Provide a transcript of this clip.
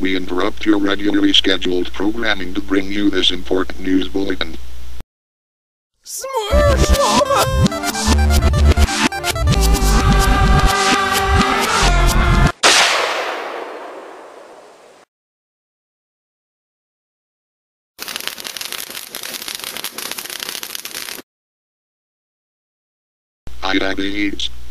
We interrupt your regularly scheduled programming to bring you this important news bulletin. Smush, Mama! I have AIDS.